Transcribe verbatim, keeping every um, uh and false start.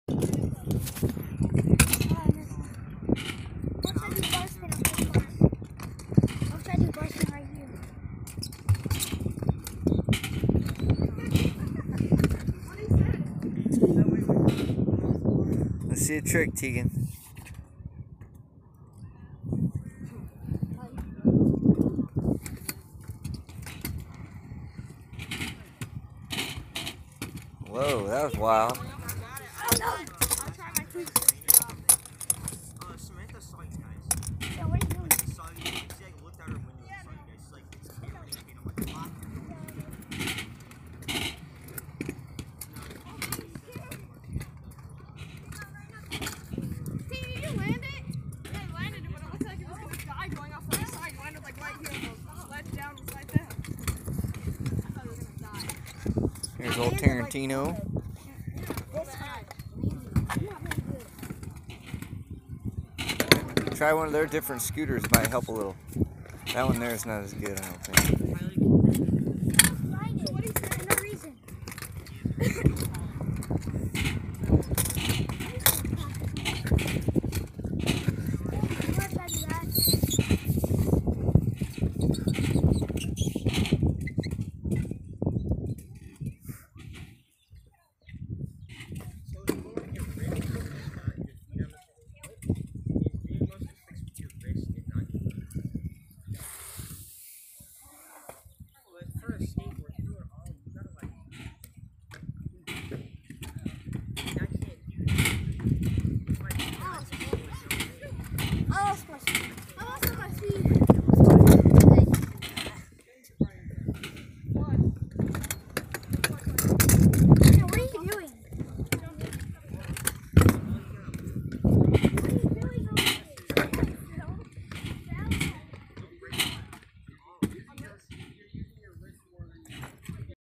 Let's see a trick, Tegan. Whoa, that was wild. Here's old Tarantino. Try one of their different scooters, might help a little. That one there is not as good, I don't think.